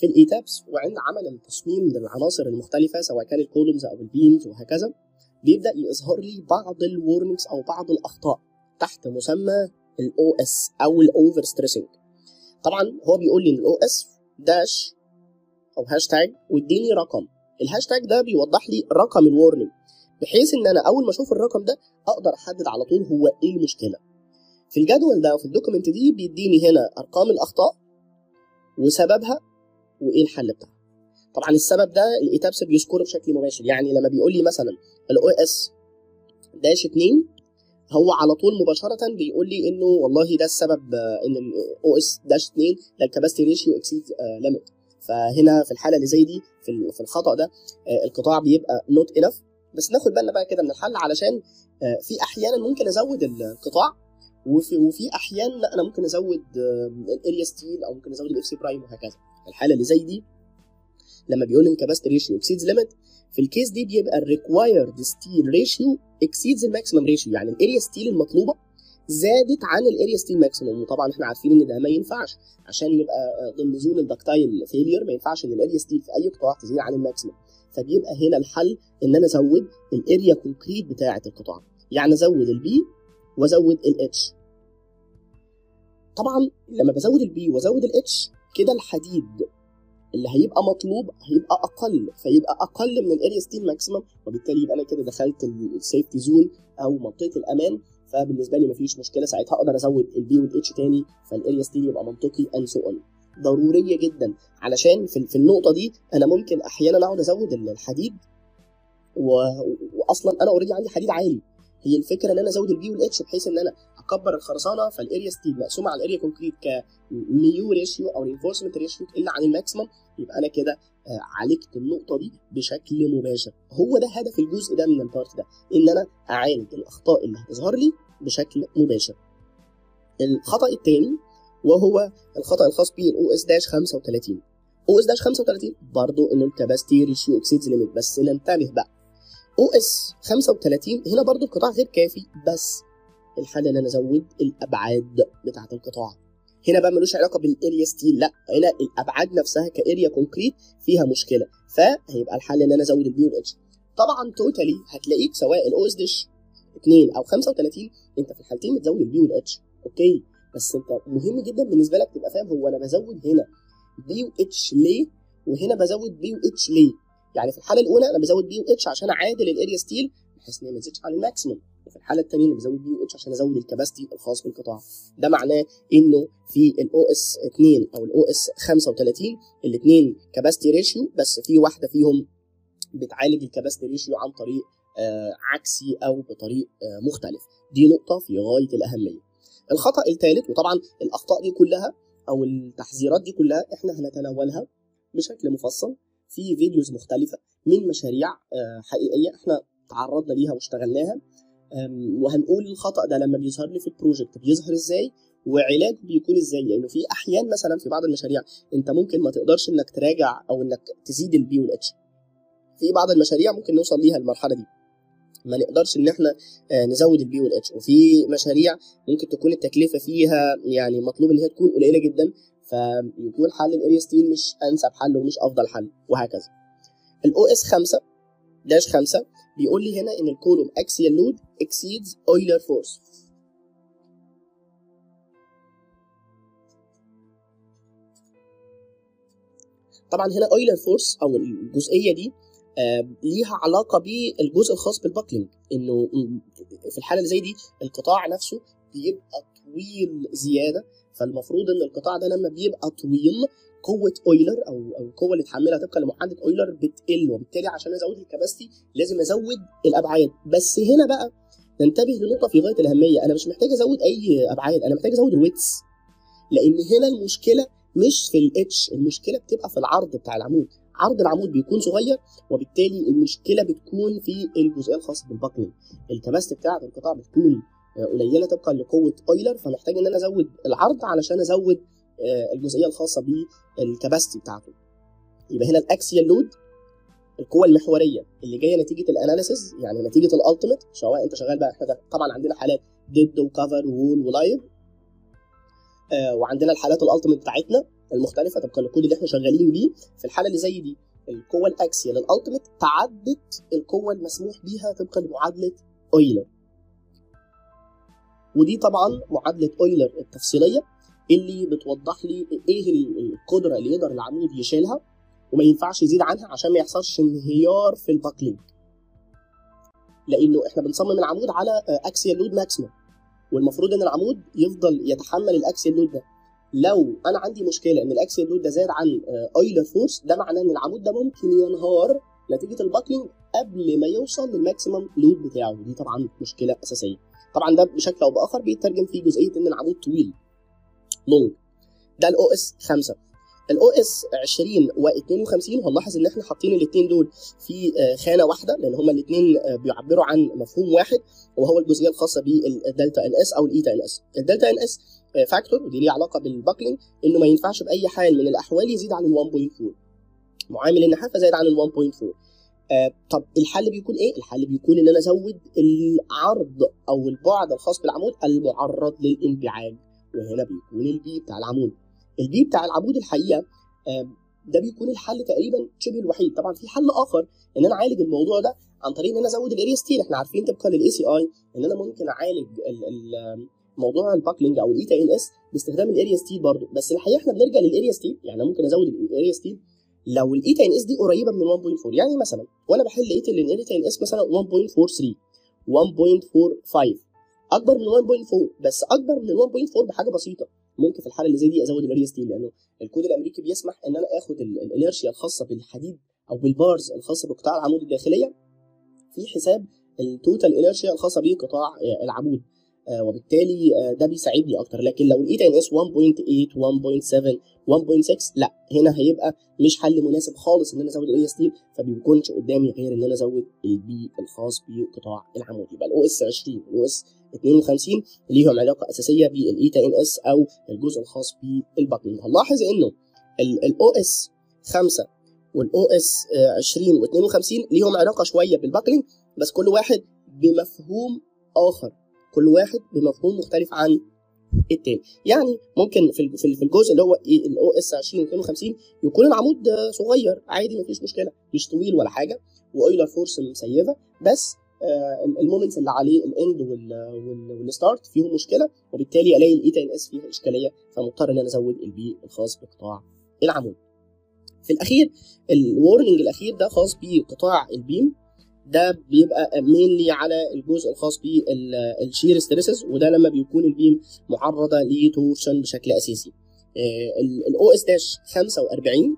في الايتابس وعند عمل التصميم للعناصر المختلفه سواء كان الكولومز او البيمز وهكذا، بيبدا يظهر لي بعض الورنينجز او بعض الاخطاء تحت مسمى الاو اس او الاوفر ستريسنج. طبعا هو بيقول لي ان الاو اس داش او هاشتاج واديني رقم، الهاشتاج ده بيوضح لي رقم الورنينج بحيث ان انا اول ما اشوف الرقم ده اقدر احدد على طول هو ايه المشكله. في الجدول ده وفي الدوكيمنت دي بيديني هنا ارقام الاخطاء وسببها وايه الحل بتاعها. طبعا السبب ده الايتابس بيذكره بشكل مباشر، يعني لما بيقول لي مثلا الاو اس داش 2 هو على طول مباشره بيقول لي انه والله ده السبب ان الاو اس داش 2 ده الكاباسيتي ريشيو اكسيد ليميت. فهنا في الحاله اللي زي دي في الخطا ده القطاع بيبقى نوت انف. بس ناخد بالنا بقى كده من الحل، علشان في احيانا ممكن ازود القطاع وفي احيان لا انا ممكن ازود الاريا ستيل او ممكن ازود الاف سي برايم وهكذا. الحاله اللي زي دي لما بيقول ان كاباسيتي ريشيو اكسيدز ليميت، في الكيس دي بيبقى الريكوايرد ستيل ريشيو اكسيدز الماكسيمم ريشيو، يعني الاريا ستيل المطلوبه زادت عن الاريا ستيل ماكسيمم. وطبعا احنا عارفين ان ده ما ينفعش، عشان نبقى ضمن زون الدكتايل فيلير ما ينفعش ان الاريا ستيل في اي قطاع تزيد عن الماكسيمم. فبيبقى هنا الحل ان انا ازود الاريا كونكريت بتاعه القطاع، يعني ازود البي وازود الاتش. طبعا لما بزود البي وازود الاتش كده الحديد اللي هيبقى مطلوب هيبقى اقل، فيبقى اقل من الاريا ستيل ماكسيمم، وبالتالي يبقى انا كده دخلت السيفتي زون او منطقه الامان. فبالنسبه لي مفيش مشكله، ساعتها اقدر ازود البي والاتش تاني فالاريا ستيل يبقى منطقي اند سو اون. ضروريه جدا، علشان في النقطه دي انا ممكن احيانا اقعد ازود الحديد واصلا انا اوريدي عندي حديد عالي. هي الفكره ان انا ازود البي والاتش بحيث ان انا اكبر الخرسانه، فالاريا ستيل مقسومه على الاريا كونكريت كميو ريشيو او رينفورسمنت ريشيو تقل عن الماكسيمم، يبقى انا كده عالجت النقطه دي بشكل مباشر. هو ده هدف الجزء ده من البارت ده، ان انا اعالج الاخطاء اللي هتظهر لي بشكل مباشر. الخطا الثاني وهو الخطا الخاص بالاو اس داش 35. او اس داش 35 برضه انه الكاباسيتي ريشيو اكسيدز ليميت، بس ننتبه بقى او اس 35 هنا برضو القطاع غير كافي، بس الحل ان انا ازود الابعاد بتاعه القطاع. هنا بقى ملوش علاقه بالاريا ستيل، لا هنا الابعاد نفسها كاريا كونكريت فيها مشكله، فهيبقى الحل ان انا ازود البي والاتش. طبعا توتالي هتلاقيك سواء الاو اس داش 2 او 35 انت في الحالتين بتزود البي والاتش، اوكي، بس انت مهم جدا بالنسبه لك تبقى فاهم هو انا بزود هنا بي واتش ليه وهنا بزود بي واتش ليه. يعني في الحاله الاولى انا بزود بي واتش عشان اعادل الاريا ستيل بحيث ان هي ما تزيدش عن الماكسيمم، وفي الحاله الثانيه انا بزود بي واتش عشان ازود الكباستي الخاص بالقطاع. ده معناه انه في الاو اس 2 او الاو اس 35 الاثنين كباستي ريشيو، بس في واحده فيهم بتعالج الكباستي ريشيو عن طريق عكسي او بطريق مختلف. دي نقطه في غايه الاهميه. الخطا الثالث، وطبعا الاخطاء دي كلها او التحذيرات دي كلها احنا هنتناولها بشكل مفصل في فيديوز مختلفة من مشاريع حقيقية احنا تعرضنا ليها واشتغلناها، وهنقول الخطأ ده لما بيظهر لي في البروجكت بيظهر ازاي وعلاجه بيكون ازاي. لانه في احيان مثلا في بعض المشاريع انت ممكن ما تقدرش انك تراجع او انك تزيد البي والاتش. في بعض المشاريع ممكن نوصل ليها المرحلة دي ما نقدرش ان احنا نزود البي والاتش، وفي مشاريع ممكن تكون التكلفة فيها يعني مطلوب ان هي تكون قليلة جدا، فيكون حل الاريا ستيل مش انسب حل ومش افضل حل وهكذا. الاو اس 5-5 بيقول لي هنا ان الكولوم اكسيال لود اكسيدز اويلر فورس. طبعا هنا اويلر فورس او الجزئيه دي ليها علاقه بالجزء الخاص بالباكلينج، انه في الحاله اللي زي دي القطاع نفسه بيبقى طويل زياده، فالمفروض ان القطاع ده لما بيبقى طويل قوه اويلر او القوه اللي تحملها طبقا لمعادله اويلر بتقل، وبالتالي عشان ازود الكباستي لازم ازود الابعاد. بس هنا بقى ننتبه لنقطه في غايه الاهميه، انا مش محتاج ازود اي ابعاد، انا محتاج ازود الويتس، لان هنا المشكله مش في الاتش، المشكله بتبقى في العرض بتاع العمود. عرض العمود بيكون صغير، وبالتالي المشكله بتكون في الجزئيه الخاصه بالباكلينج. الكباستي بتاعه القطاع بتكون قليله طبقا لقوه اويلر، فمحتاج ان انا ازود العرض علشان ازود الجزئيه الخاصه بالكباستي بتاعته. يبقى هنا الاكسيال لود القوه المحوريه اللي جايه نتيجه الاناليسيز، يعني نتيجه الالتيميت، سواء انت شغال بقى، احنا طبعا عندنا حالات ديد وكفر وول ولايف، وعندنا الحالات الالتيميت بتاعتنا المختلفه طبقا للكود اللي احنا شغالين بيه. في الحاله اللي زي دي القوه الاكسيال الالتيميت تعدت القوه المسموح بيها طبقا لمعادله اويلر، ودي طبعا معادله اويلر التفصيليه اللي بتوضح لي ايه القدره اللي يقدر العمود يشيلها وما ينفعش يزيد عنها عشان ما يحصلش انهيار في الباكلينج، لانه احنا بنصمم العمود على اكسيال لود ماكسيمم، والمفروض ان العمود يفضل يتحمل الاكسيال لود ده. لو انا عندي مشكله ان الاكسيال لود ده زاد عن اويلر فورس، ده معناه ان العمود ده ممكن ينهار نتيجه الباكلينج قبل ما يوصل للماكسيمم لود بتاعه، ودي طبعا مشكله اساسيه. طبعا ده بشكل او باخر بيترجم في جزئيه ان العمود طويل لونج. ده الاو اس 5. الاو اس 20 و52 هنلاحظ ان احنا حاطين الاثنين دول في خانه واحده، لان هما الاثنين بيعبروا عن مفهوم واحد، وهو الجزئيه الخاصه بالدلتا ان اس او الايتا ان اس. الدلتا ان اس فاكتور، ودي ليها علاقه بالباكلينج، انه ما ينفعش باي حال من الاحوال يزيد عن ال 1.4، معامل النحافه زايد عن ال 1.4. طب الحل بيكون ايه؟ الحل بيكون ان انا ازود العرض او البعد الخاص بالعمود المعرض للانبعاج، وهنا بيكون البي بتاع العمود. البي بتاع العمود الحقيقه ده بيكون الحل تقريبا شبه الوحيد. طبعا في حل اخر ان انا اعالج الموضوع ده عن طريق ان انا ازود الاريا ستيل. احنا عارفين طبقا للاي سي اي ان انا ممكن اعالج موضوع الباكلينج او الايتا ان اس باستخدام الاريا ستيل برضه، بس الحقيقه احنا بنرجع للاريا ستيل. يعني ممكن ازود الاريا ستيل لو الايتا ان اس دي قريبه من 1.4. يعني مثلا وانا بحل لقيت ان الايتا ان اس مثلا 1.43 1.45 اكبر من 1.4، بس اكبر من 1.4 بحاجه بسيطه، ممكن في الحاله اللي زي دي ازود الاريا ستيل، لانه الكود الامريكي بيسمح ان انا اخد الانيرشيا الخاصه بالحديد او بالبارز الخاصه بقطاع العمود الداخليه في حساب التوتال انيرشيا الخاصه بقطاع العمود، وبالتالي ده بيساعدني اكتر. لكن لو الايتا ان اس 1.8 1.7 1.6 لا، هنا هيبقى مش حل مناسب خالص ان انا ازود الاريا ستيل، فبيكونش قدامي غير ان انا ازود البي الخاص بقطاع العمود. يبقى الاو اس 20 والاو اس 52 ليهم علاقه اساسيه بالايتا ان اس او الجزء الخاص بالباكلينج. هنلاحظ انه الاو اس 5 والاو اس 20 و52 ليهم علاقه شويه بالباكلينج، بس كل واحد بمفهوم اخر، كل واحد بمفهوم مختلف عن التاني. يعني ممكن في الجزء اللي هو الاو اس 20 52 يكون العمود صغير عادي مفيش مشكله، مش طويل ولا حاجه، واويلر فورس مسيفه، بس المومنتس اللي عليه الاند والستارت فيهم مشكله، وبالتالي الاقي الايتا ان اس فيها اشكاليه، فمضطر ان انا ازود البي الخاص بقطاع العمود. في الاخير الورنينج الاخير ده خاص بقطاع البيم، ده بيبقى مينلي على الجزء الخاص بالشير ستريسز، وده لما بيكون البيم معرضه لتورشن بشكل اساسي. الاو اس داش 45،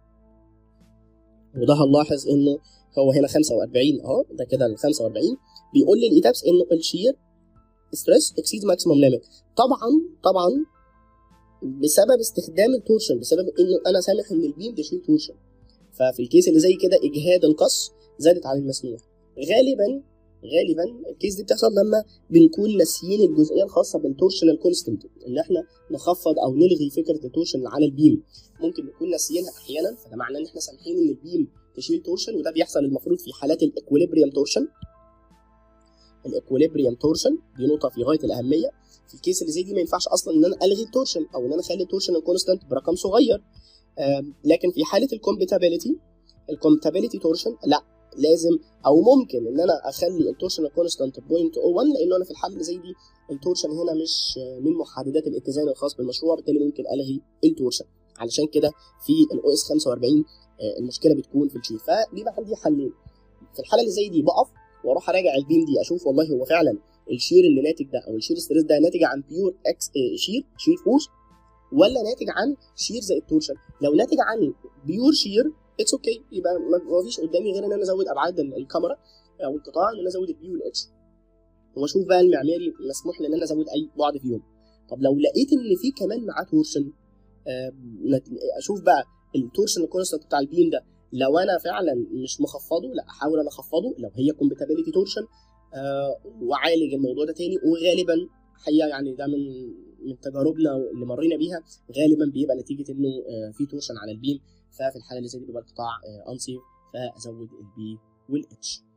وده هنلاحظ انه هو هنا 45 اهو، ده كده ال 45 بيقول لي الايتابس انه الشير ستريس اكسيد ماكسيمم ليميت. طبعا بسبب استخدام التورشن، بسبب انه انا سامح ان البيم تشيل تورشن، ففي الكيس اللي زي كده اجهاد القص زادت عن المسموح. غالبا الكيس دي بتحصل لما بنكون ناسيين الجزئيه الخاصه بالتورشنال كونستنت، ان احنا نخفض او نلغي فكره التورشن على البيم، ممكن نكون ناسيينها احيانا، فده معناه ان احنا سامحين ان البيم تشيل تورشن، وده بيحصل المفروض في حالات الاكويليبريم تورشن. الاكويليبريم تورشن دي نقطه في غايه الاهميه. في الكيس اللي زي دي ما ينفعش اصلا ان انا الغي التورشن او ان انا اخلي التورشن الكونستنت برقم صغير، لكن في حاله الكومباتيبيليتي تورشن لا، لازم او ممكن ان انا اخلي التورشن الكونستانت 0.01، لانه انا في الحاله اللي زي دي التورشن هنا مش من محددات الاتزان الخاص بالمشروع، بالتالي ممكن الغي التورشن. علشان كده في الاو اس 45 المشكله بتكون في الشير، فبيبقى عندي حلين. في الحاله اللي زي دي بقف واروح اراجع البيم دي، اشوف والله هو فعلا الشير اللي ناتج ده او الشير ستريس ده ناتج عن بيور اكس شير فورس، ولا ناتج عن شير زي التورشن. لو ناتج عن بيور شير اتس اوكي، يبقى ما فيش قدامي غير ان انا ازود ابعاد الكاميرا او القطاع، ان انا ازود البي والاتش، واشوف بقى المعماري مسموح لي ان انا ازود اي بعد فيهم. طب لو لقيت ان في كمان معاه تورشن، اشوف بقى التورشن الكونستنت بتاع البيم ده، لو انا فعلا مش مخفضه لا احاول انا اخفضه، لو هي كومباتيبيليتي تورشن، واعالج الموضوع ده تاني. وغالبا حقيقه يعني ده من تجاربنا اللي مرينا بيها، غالبا بيبقى نتيجه انه في تورشن على البيم، ففي الحاله اللي زي دي بيبقى القطاع انسيف، فازود البي والاتش.